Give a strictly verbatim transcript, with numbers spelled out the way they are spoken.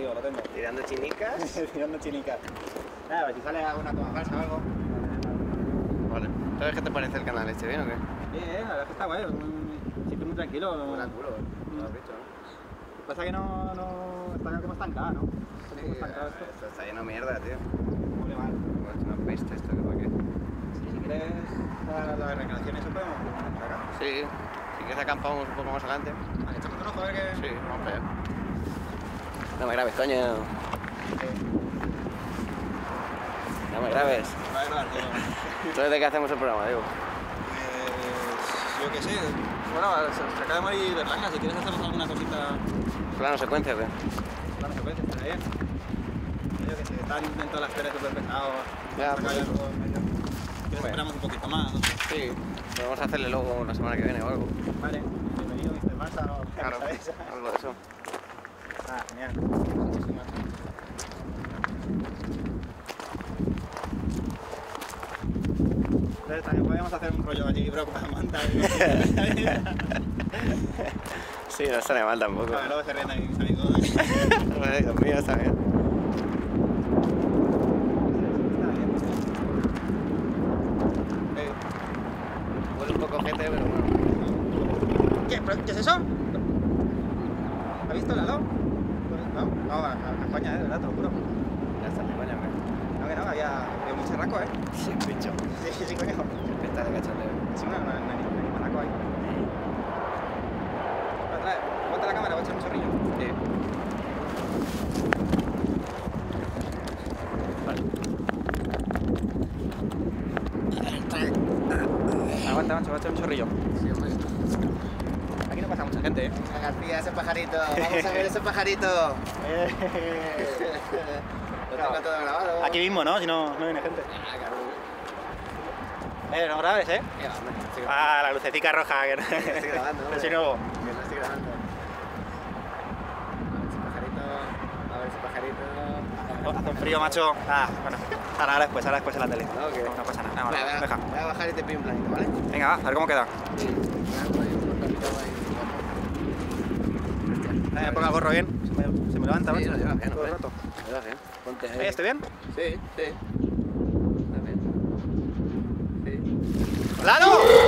tío, lo tengo. Tirando chinicas. Tirando chinicas. A ver si sale alguna toma falsa o algo. Vale. ¿Sabes qué te parece el canal este? ¿Bien o qué? Bien, la verdad es que está guay. Muy, siempre muy tranquilo. Buena culo, lo has visto, ¿no? Lo que pasa es que no, no está como estancada, ¿no? Está Sí, como estancado esto. esto está lleno de mierda, tío. Muy mal. Pues es una peste esto, ¿que para qué? Si quieres para la recreación eso podemos sacar. Sí. Si quieres acampamos un poco más adelante. Vale, echamos un ojo a ver qué... Sí, vamos para allá. No me grabes, coño. No me grabes. Va a grabar todo. Entonces, ¿de qué hacemos el programa, Diego? Pues... yo qué sé. Bueno, se, se acaba de morir Berlanga. Si quieres hacemos alguna cosita... ¿Plano secuencia o qué? Plano secuencia, está bien. Yo qué sé, están en todas las peras súper pesados. Ya, pues... pues... ¿Quieres esperamos un poquito más? ¿No? Sí. Podemos hacerle luego la semana que viene o algo. Vale. Bienvenido, mister Massa. O... Claro, ¿sabes? algo de eso. Ah, genial. Entonces también podríamos hacer un rollo allí, bro, con la manta. Sí, no estaría mal tampoco. Bueno, luego se ríen ahí mis amigos. Bueno, Dios mío, está bien. Huele un poco gente, pero bueno. ¿Qué? ¿Pero, ¿Qué es eso? ¿Has visto el helado? No, no, a, a coña, eh, de verdad, te lo juro. Ya está, mi coño, hombre. No, que no, había, había mucho raco, eh. Sí, pincho. Sí, sí, coño. Me está de cachondeo. Sí, no, no, no, no, no, no, raco ahí. Pero trae, aguanta la cámara, voy a echar un chorrillo. Sí. Aguanta, macho, voy a echar un chorrillo. Sí, hombre. Aquí no pasa mucha gente, eh. García, ese pajarito. Vamos a ver ese pajarito. Lo tengo todo grabado. Aquí mismo, ¿no? Si no, no viene gente. Ah, cabrón. Eh, no grabes, ¿eh? Mira, hombre, estoy grabando. Ah, la lucecita roja. Que no... Estoy grabando, Yo soy hombre. nuevo. Que no estoy grabando. A ver ese pajarito. A ver ese pajarito. Hace un frío, macho. Ah, bueno. Ahora, ahora después, ahora después en la tele. ¿No? ¿O qué? No, no pasa nada. Nada, Venga, vale, venga, deja. voy a bajar y te pido un planito, ¿vale? Venga, va, a ver cómo queda. Sí. Eh, ponga el gorro bien. Se me, se me levanta, Sí, macho. lo llevas bien, Todo el hombre. rato. Lo llevas bien. Ponte ahí. Eh, ¿estoy bien? Sí, sí. Está bien. Sí. ¡Claro!